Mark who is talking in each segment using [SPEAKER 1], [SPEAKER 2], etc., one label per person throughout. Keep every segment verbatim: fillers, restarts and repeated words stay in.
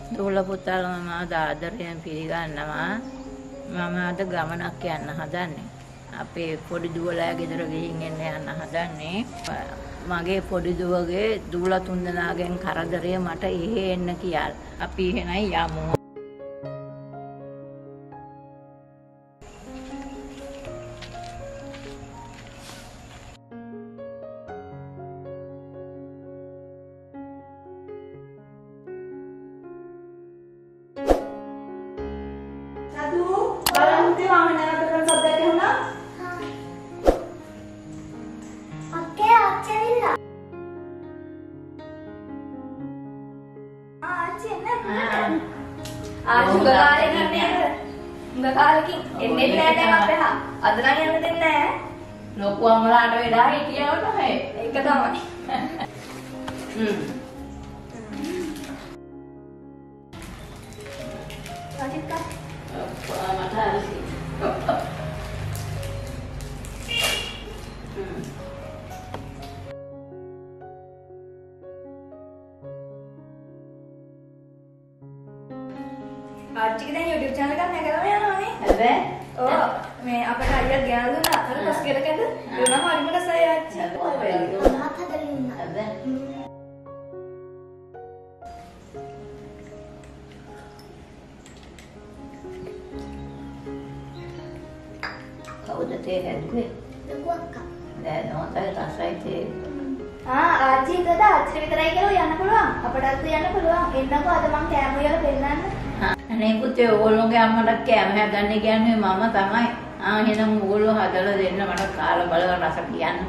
[SPEAKER 1] දූල පුතාලා මම අද ආදරයෙන් පිළිගන්නවා. මම අද ගමනක් යන්න හදන්නේ. අපේ පොඩි දුවලා ගෙදර ගිහින් එන්න යන්න හදන්නේ. මගේ පොඩි දුවගේ දූලා තුන්දෙනාගෙන් කරදරය මට එහෙ එන්න කියලා. අපි එහෙනම් යමු.
[SPEAKER 2] आज उंगकाले करने उंगकालකින් එන්නේ නැහැ දැන් අපේ හා අද නම් යන්න දෙන්නේ නැහැ
[SPEAKER 1] ලොකු අමලාට වෙලා හිටියවට නේ
[SPEAKER 2] ඒක තමයි
[SPEAKER 1] හ්ම්
[SPEAKER 2] වාටික්කා
[SPEAKER 1] මට හරි
[SPEAKER 2] ආච්චිගේ දැන් YouTube channel එකක් නැගලා යනවානේ.
[SPEAKER 1] හැබැයි
[SPEAKER 2] ඔව් මේ අපිට අයියා ගෑනු දුන්නා අර පස් කෙලකද? ඒ නම් හරිම රසයි ආච්චි.
[SPEAKER 3] මොනවද හදලා ඉන්න?
[SPEAKER 1] හැබැයි කවුද තේ හැදුවේ?
[SPEAKER 3] ලොකු අක්කා.
[SPEAKER 1] දැන් නෝතේ රසයි තේ.
[SPEAKER 2] ආ ආච්චි හිතුවද ආච්චිට විතරයි කියලා යන්න පුළුවන්. අපටත් යන්න පුළුවන්. එන්නකෝ අද මං කෑම වල පෙන්නන්න.
[SPEAKER 1] අනේ පුතේ ඕගොල්ලෝගේ අම්මට කෑම හදන්නේ කියන්නේ මම තමයි. ආ එහෙනම් ඕගොල්ලෝ හදලා දෙන්න මට කාලා බලලා රස කියන්න.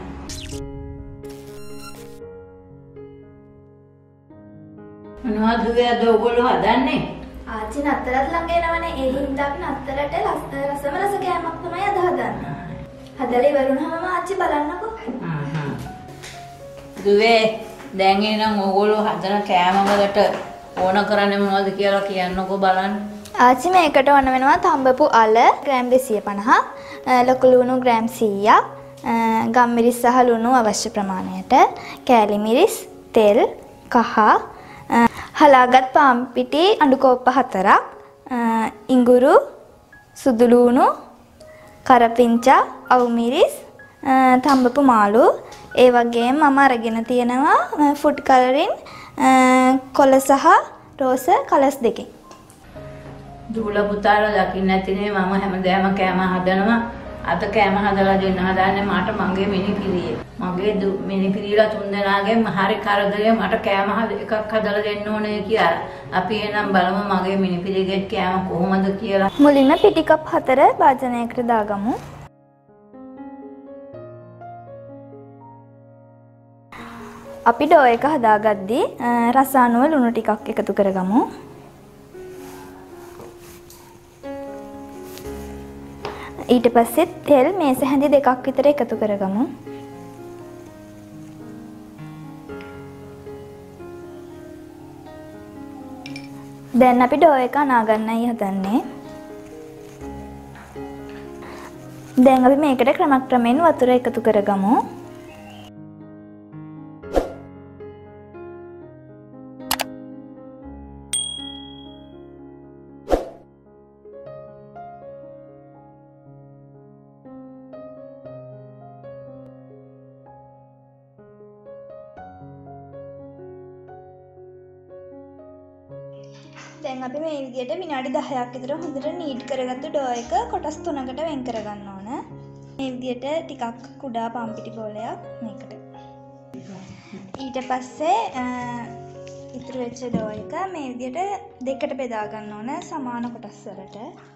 [SPEAKER 1] මොනවද දුවේද ඕගොල්ලෝ හදන්නේ?
[SPEAKER 2] ආච්චි නතරත් ළඟ එනවනේ. ඒ හින්දා අපි නතරට රසම රස කෑමක් තමයි අද හදන්නේ. හදලා ඉවරුනහම ආච්චි බලන්නකෝ.
[SPEAKER 1] හ්ම්. දුවේ දැන් එනම් ඕගොල්ලෝ හදන කෑම වලට ඕන කරන්නේ මොනවද කියලා කියන්නකෝ බලන්න.
[SPEAKER 2] ආච්චි මේකට ඕන වෙනවා තඹපු අල ග්‍රෑම් දෙසිය පනහක්, ලොකු ලුණු ග්‍රෑම් සීයක්, ගම්මිරිස් සහ ලුණු අවශ්‍ය ප්‍රමාණයට, කෑලි මිරිස්, තෙල්, කහ, හලාගත් පාන් පිටි අඬු කෝප්ප හතරක්, ඉඟුරු, සුදු ලුණු, කරපිංචා, අවු මිරිස්, තඹපු මාළු, ඒ වගේම මම අරගෙන තියෙනවා ෆුඩ් කලරින් කොළ සහ රෝස කලස් දෙකකින්.
[SPEAKER 1] දුවල පුතාලා දකින්න නැතිනේ මම හැමදාම කෑම හදනවා. අද කෑම හදලා දෙන්න හදන්නේ මට මගේ මිනිපිරිය. මගේ මිනිපිරියලා තුන්දෙනාගෙන් හරි කරදරේ මට කෑම එකක් හදලා දෙන්න ඕනේ කියලා. අපි එහෙනම් බලමු මගේ මිනිපිරියගේ කෑම කොහොමද කියලා.
[SPEAKER 2] මුලින්ම පිටි කප් හතර භාජනයකට දාගමු. අපි ඩෝ එක හදාගද්දී රස අනුව ලුණු ටිකක් එකතු කරගමු. ඊට පස්සේ තෙල් මේස හැඳි දෙකක් විතර එකතු කරගමු. දැන් අපි ඩෝ එක අනා ගන්නයි හදන්නේ. දැන් අපි මේකට ක්‍රමක්‍රමයෙන් වතුර එකතු කරගමු. දැන් අපි මේ විදිහට විනාඩි දහයක් විතර හොඳට නීට් කරගත්තු ඩෝ එක කොටස් තුනකට වෙන් කරගන්න ඕන. මේ විදිහට ටිකක් කුඩා පම්පිටි බෝලයක් මේකට. ඊට පස්සේ ඉතුරු වෙච්ච ඩෝ එක මේ විදිහට දෙකට බෙදා ගන්න ඕන සමාන කොටස් වලට.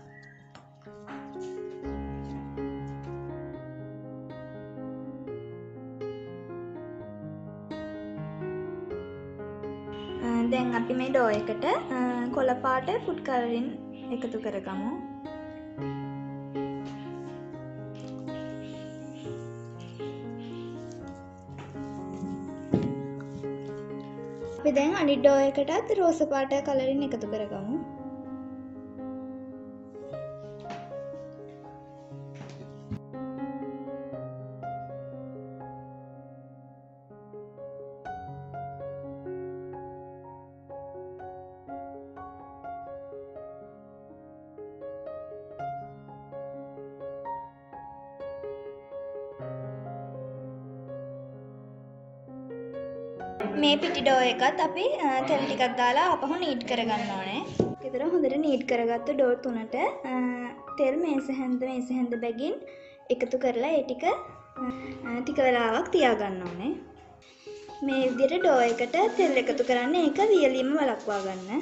[SPEAKER 2] දැන් අපි මේ ඩෝ එකට කොළ පාට ෆුඩ් කලරින් එකතු කරගමු. අපි දැන් අනිත් ඩෝ එකටත් රෝස පාට කලරින් එකතු කරගමු. මේ පිටි ඩෝ එකත් අපි තෙල් ටිකක් දාලා අපහු නීට් කරගන්න ඕනේ. ඊතර හොඳට නීට් කරගත්ත ඩෝ තුනට තෙල් මේස හැන්ද මේස හැන්ද බැගින් එකතු කරලා ඒ ටික ටික වෙලාවක් තියාගන්න ඕනේ. මේ විදිහට ඩෝ එකට තෙල් එකතු කරන්න ඒක වියලීම වළක්වා ගන්න.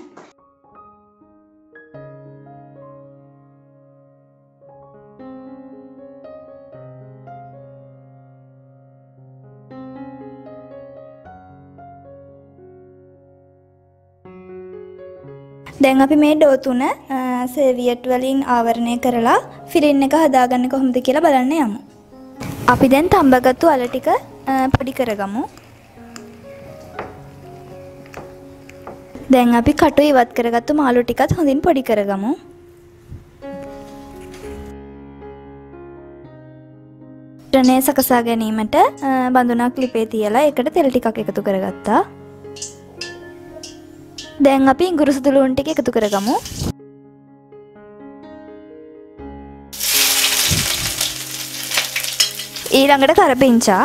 [SPEAKER 2] දැන් අපි මේ ඩෝ තුන සර්වියට් වලින් ආවරණය කරලා ෆිලින් එක හදාගන්න කොහොමද කියලා බලන්න යමු. අපි දැන් තඹගත්තු අල ටික පොඩි කරගමු. දැන් අපි කටු ඉවත් කරගත්තු මාළු ටිකත් හොඳින් පොඩි කරගමු. ටනේ සකසා ගැනීමට බඳුනක් ලිපේ තියලා ඒකට තෙල් ටිකක් එකතු කරගත්තා. දැන් අපි ඉඟුරු සුදු ලුණු ටික එකතු කරගමු. ඊළඟට කරපිංචා,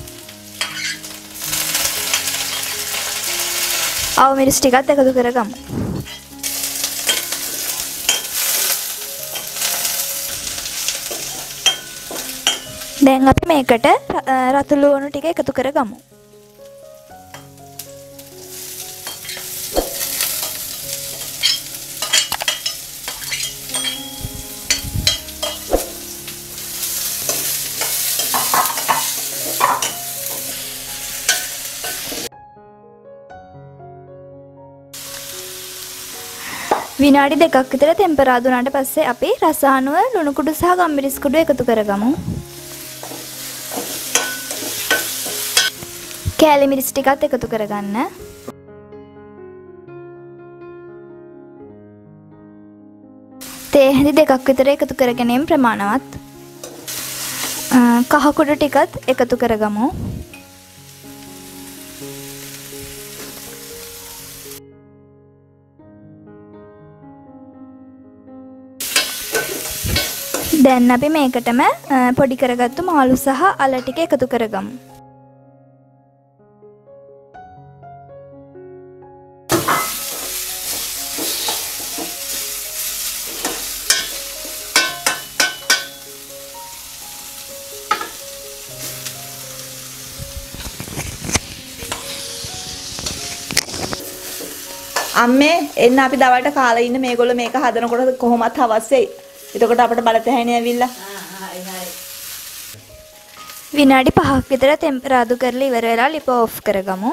[SPEAKER 2] අවු මිරිස් ටිකත් එකතු කරගමු. දැන් අපි මේකට රතු ලුණු ටික එකතු කරගමු. විනාඩි දෙකක් විතර ටෙම්පරා දුන්නාට පස්සේ අපි රසායනුව ලුණු කුඩු සහ ගම්මිරිස් කුඩු එකතු කරගමු. කෑලි මිරිස් ටිකත් එකතු කරගන්න. තේ හැඳි දෙකක් විතර එකතු කරගැනීම ප්‍රමාණවත්. කහ කුඩු ටිකත් එකතු කරගමු. දැන් අපි මේකටම පොඩි කරගත්තු මාළු සහ අල ටික එකතු කරගමු.
[SPEAKER 4] අම්මේ එන්න අපි දවල්ට කාලා ඉන්න මේගොල්ලෝ මේක හදනකොට කොහොමත් හවස් වෙයි. එතකොට අපිට බලතැහැණි ඇවිල්ලා.
[SPEAKER 1] ආ හරි හරි.
[SPEAKER 2] විනාඩි පහක් විතර ටෙම්පරාදු කරලා ඉවර වෙලා ලිප ඔෆ් කරගමු.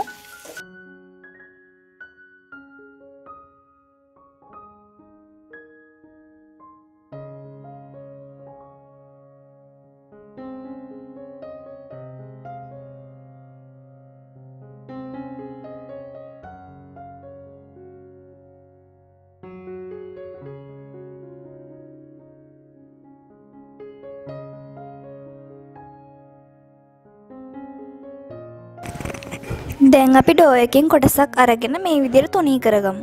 [SPEAKER 2] දැන් අපි ඩෝ එකකින් කොටසක් අරගෙන මේ විදිහට තුනී කරගමු.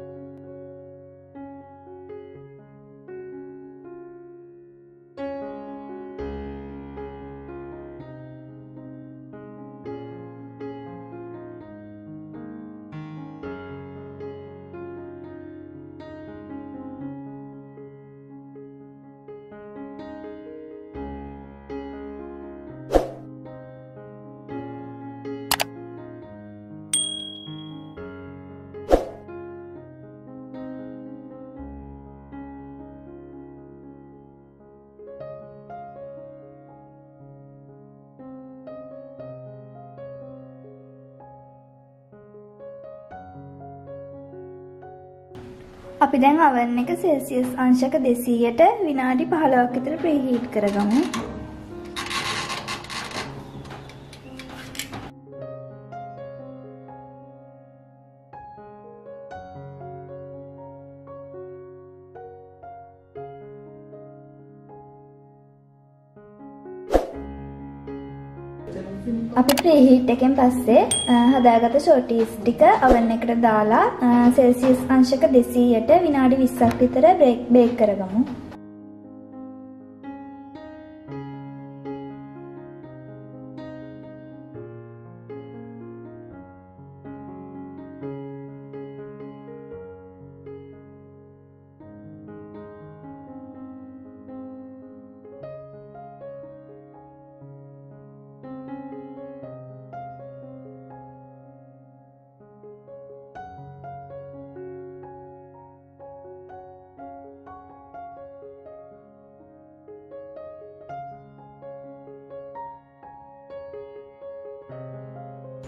[SPEAKER 2] අපි දැන් oven එක සෙල්සියස් අංශක දෙසීයට විනාඩි පහළොවක් විතර ප්‍රීහීට් කරගමු. අපි ප්‍රීහීට් එකෙන් පස්සේ හදාගත්ත ෂෝටීස් ටික oven එකට දාලා සෙල්සියස් අංශක දෙසීයට විනාඩි විස්සක් විතර බේක් කරගමු.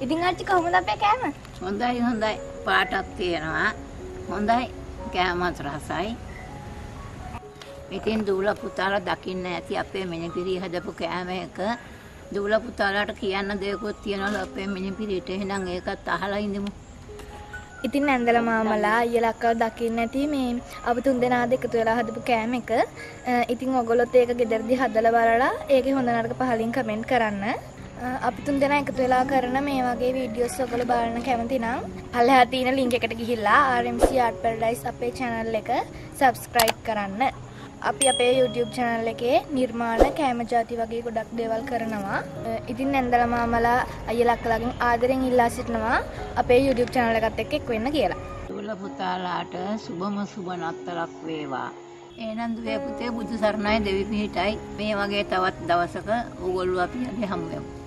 [SPEAKER 2] ඉතින් ආච්චි කොහොමද අපේ කෑම?
[SPEAKER 1] හොඳයි හොඳයි. පාටක් තියෙනවා. හොඳයි. කෑමත් රසයි. ඉතින් දූල පුතාලා දකින්න ඇති අපේ මිනිපිරි හදපු කෑම එක. දූල පුතාලාට කියන්න දෙයක්වත් තියනවලු අපේ මිනිපිරිට. එහෙනම් ඒකත් අහලා ඉඳමු.
[SPEAKER 2] ඉතින් ඇන්දලා මාමලා අයියලා අක්කව දකින්න ඇති මේ අපි තුන් දෙනා දෙක එකතු වෙලා හදපු කෑම එක. ඉතින් ඔයගොල්ලොත් ඒක ගෙදරදී හදලා බලලා ඒකේ හොඳ නරක පහලින් කමෙන්ට් කරන්න. අපි තුන් දෙනා එකතු වෙලා කරන මේ වගේ වීඩියෝස් ඔයගොල්ලෝ බලන්න කැමති නම් පල්ලෙහා තියෙන link එකට ගිහිල්ලා R M C Art Paradise අපේ channel එක subscribe කරන්න. අපි අපේ YouTube channel එකේ නිර්මාණ කෑම ಜಾති වගේ ගොඩක් දේවල් කරනවා. ඉතින් ඇන්දලා මාමලා අයියලා අක්කලාගෙන් ආදරෙන් ඉල්ලා සිටිනවා අපේ YouTube channel එකත් එක්ක එක් වෙන්න කියලා.
[SPEAKER 1] දූල පුතාලාට සුබම සුබ නත්තලක් වේවා. එහෙනම් දුවේ පුතේ බුදු සරණයි දෙවි පිහිටයි. මේ වගේ තවත් දවසක ඕගොල්ලෝ අපි හම්බ වෙමු.